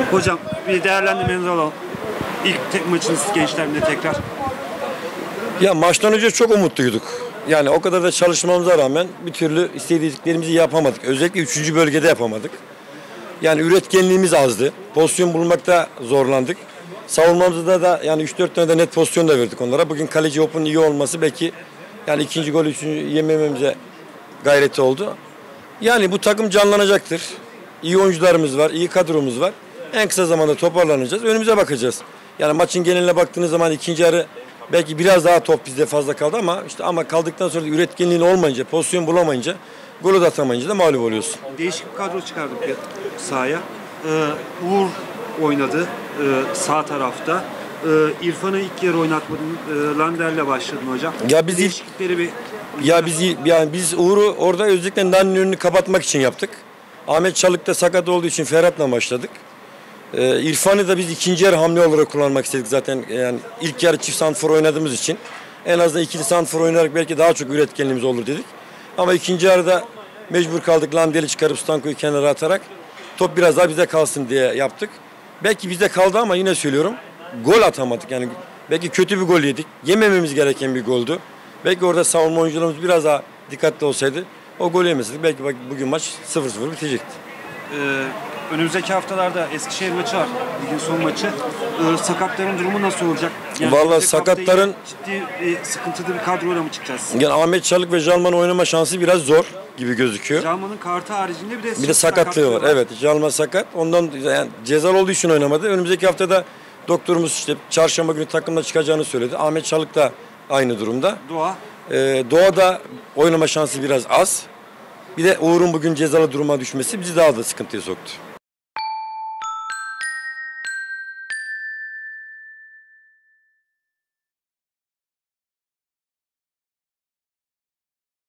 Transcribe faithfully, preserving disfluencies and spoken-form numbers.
Hocam bir değerlendirmenizi alalım. İlk tek maçınız gençlerle tekrar. Ya maçtan önce çok umutluyduk. Yani o kadar da çalışmamıza rağmen bir türlü istediklerimizi yapamadık. Özellikle üçüncü bölgede yapamadık. Yani üretkenliğimiz azdı. Pozisyon bulmakta zorlandık. Savunmamızda da yani üç dört tane de net pozisyon da verdik onlara. Bugün kaleci Hop'un iyi olması belki yani ikinci golü üçüncü yemememize gayreti oldu. Yani bu takım canlanacaktır. İyi oyuncularımız var, iyi kadromuz var. En kısa zamanda toparlanacağız. Önümüze bakacağız. Yani maçın geneline baktığınız zaman ikinci yarı belki biraz daha top bizde fazla kaldı ama işte ama kaldıktan sonra da üretkenliğin olmayınca, pozisyon bulamayınca, golü de atamayınca da mağlup oluyorsun. Değişik bir kadro çıkardık sahaya. Ee, Uğur oynadı e, sağ tarafta. Ee, İrfan'ı ilk yarı oynatmadın. E, Lander'le başladın hocam. Ya biz değişiklikleri bir ya biz yani biz Uğur'u orada özellikle Nani'nin önünü kapatmak için yaptık. Ahmet Çalık da sakat olduğu için Ferhat'la başladık. Ee, İrfan'ı da biz ikinci yarı hamle olarak kullanmak istedik zaten. Yani ilk yarı çift santrfor oynadığımız için en azından ikili santrfor oynayarak belki daha çok üretkenliğimiz olur dedik. Ama ikinci yarıda mecbur kaldık. Landel'i çıkarıp Stanko'yu kenara atarak top biraz daha bize kalsın diye yaptık. Belki bizde kaldı ama yine söylüyorum gol atamadık. Yani belki kötü bir gol yedik. Yemememiz gereken bir goldü. Belki orada savunma oyuncularımız biraz daha dikkatli olsaydı o golü yemeseydik belki bugün maç sıfır sıfır bitecekti. Ee, önümüzdeki haftalarda Eskişehir maçı var. Ligin son maçı. Ee, sakatların durumu nasıl olacak? Yani vallahi sakatların ciddi e, sıkıntılı bir kadroyla mı çıkacağız? Yani Ahmet Çalık ve Jalman oynama şansı biraz zor gibi gözüküyor. Jalman'ın kartı haricinde bir de, bir de sakatlığı var. var. Evet, Jalman sakat. Ondan yani cezalı olduğu için oynamadı. Önümüzdeki haftada doktorumuz işte çarşamba günü takımda çıkacağını söyledi. Ahmet Çalık da aynı durumda. Doğa. Ee, Doğa'da oynama şansı biraz az. Bir de Uğur'un bugün cezalı duruma düşmesi bizi daha da sıkıntıya soktu.